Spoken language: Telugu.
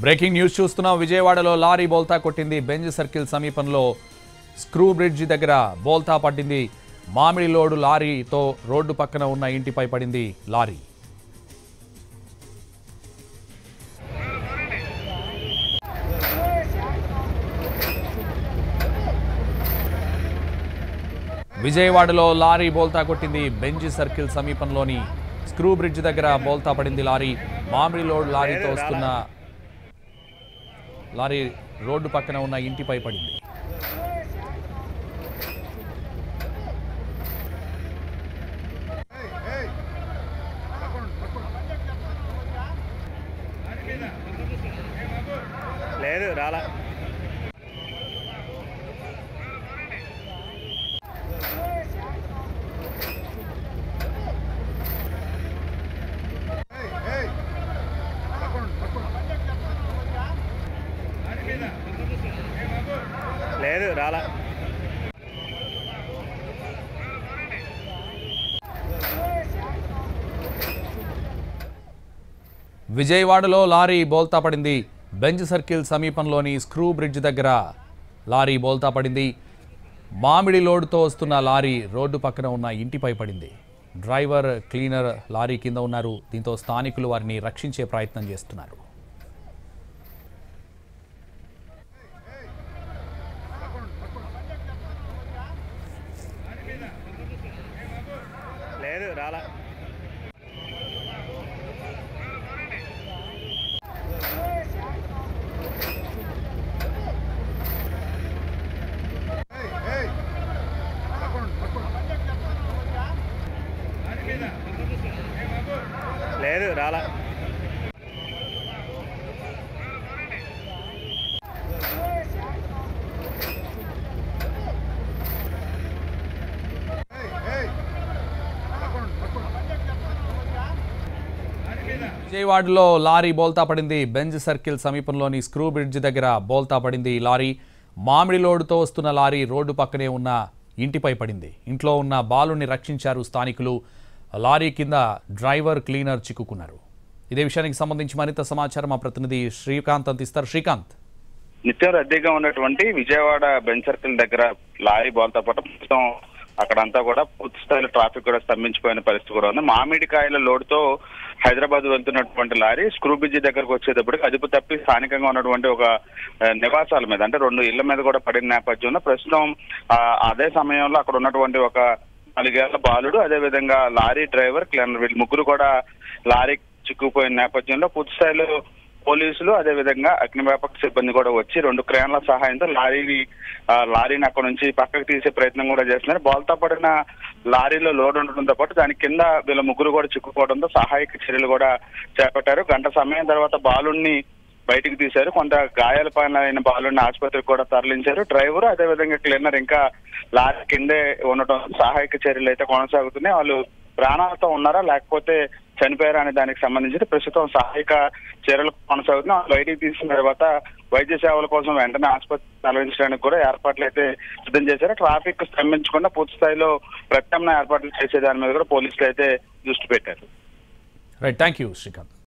బ్రేకింగ్ న్యూస్ చూస్తున్నాం. విజయవాడలో లారీ బోల్తా కొట్టింది. బెంజ్ సర్కిల్ సమీపంలో స్క్రూ బ్రిడ్జి దగ్గర బోల్తా పట్టింది. మామిడి లోడు లారీతో రోడ్డు పక్కన ఉన్న ఇంటిపై పడింది లారీ. విజయవాడలో లారీ బోల్తా కొట్టింది. బెంజ్ సర్కిల్ సమీపంలోని స్క్రూ బ్రిడ్జ్ దగ్గర బోల్తా పడింది లారీ. మామిడి లోడ్ లారీతో వస్తున్న లారీ రోడ్డు పక్కన ఉన్న ఇంటిపై పడింది. లేదు రాలా లేదు రాలా విజయవాడలో లారీ బోల్తా పడింది. బెంజ్ సర్కిల్ సమీపంలోని స్క్రూ బ్రిడ్జ్ దగ్గర లారీ బోల్తా పడింది. మామిడి లోడ్తో వస్తున్న లారీ రోడ్డు పక్కన ఉన్న ఇంటిపై పడింది. డ్రైవర్, క్లీనర్ లారీ కింద ఉన్నారు. దీంతో స్థానికులు వారిని రక్షించే ప్రయత్నం చేస్తున్నారు. లేదు రాలా లేదు రాలా విజయవాడలో లారీ బోల్తా పడింది. బెంజ్ సర్కిల్ సమీపంలోని స్క్రూ బ్రిడ్జ్ దగ్గర బోల్తా పడింది లారీ. మామిడి లోడుతో వస్తున్న లారీ రోడ్డు పక్కనే ఉన్న ఇంటిపై పడింది. ఇంట్లో ఉన్న బాలుని రక్షించారు స్థానికులు. లారీ కింద డ్రైవర్, క్లీనర్ చిక్కుకున్నారు. ఇదే విషయానికి సంబంధించి మరింత సమాచారం మా ప్రతినిధి శ్రీకాంత్ అందిస్తారు. శ్రీకాంత్, నిత్యం రద్దీగా ఉన్నటువంటి విజయవాడ బెంజ్ సర్కిల్ దగ్గర లారీ బోల్తా పట్టడం అక్కడంతా కూడా పూర్తి స్థాయిలో ట్రాఫిక్ కూడా స్తంభించిపోయిన పరిస్థితి కూడా ఉంది. మామిడికాయల లోడుతో హైదరాబాద్ వెళ్తున్నటువంటి లారీ స్క్రూ బ్రిడ్జి దగ్గరకు వచ్చేటప్పటికి అదుపు తప్పి స్థానికంగా ఉన్నటువంటి ఒక నివాసాల మీద, అంటే 2 ఇళ్ల మీద కూడా పడిన నేపథ్యంలో ప్రస్తుతం అదే సమయంలో అక్కడ ఉన్నటువంటి ఒక 4 ఏళ్ల బాలుడు, అదే విధంగా లారీ డ్రైవర్, క్లీనర్ వీళ్ళు ముగ్గురు కూడా లారీ చిక్కుపోయిన నేపథ్యంలో పూర్తి స్థాయిలో పోలీసులు, అదే విధంగా అగ్నిమాపక సిబ్బంది కూడా వచ్చి 2 క్రేన్ల సహాయంతో లారీని అక్కడ నుంచి పక్కకు తీసే ప్రయత్నం కూడా చేస్తున్నారు. బోల్తా పడిన లారీలో లోడ్ ఉండడంతో పాటు దాని కింద వీళ్ళ ముగ్గురు కూడా చిక్కుకోవడంతో సహాయక చర్యలు కూడా చేపట్టారు. గంట సమయం తర్వాత బాలుడిని బయటికి తీశారు. కొంత గాయాల పాలైన బాలుడిని ఆసుపత్రికి కూడా తరలించారు. డ్రైవర్, అదే విధంగా క్లీనర్ ఇంకా లారీ కిందే ఉండటం సహాయక చర్యలు అయితే కొనసాగుతున్నాయి. వాళ్ళు ప్రాణాలతో ఉన్నారా లేకపోతే చనిపోయారా అనే దానికి సంబంధించి ప్రస్తుతం సహాయక చర్యలు కొనసాగుతున్నాయి. బయటికి తీసిన తర్వాత వైద్య సేవల కోసం వెంటనే ఆసుపత్రి తరలించడానికి కూడా ఏర్పాట్లు అయితే సిద్ధం చేశారు. ట్రాఫిక్ స్తంభించకుండా పూర్తి స్థాయిలో ప్రత్యామ్నాయ ఏర్పాట్లు చేసే దాని మీద కూడా పోలీసులు అయితే దృష్టి పెట్టారు. Right, thank you Srikanth.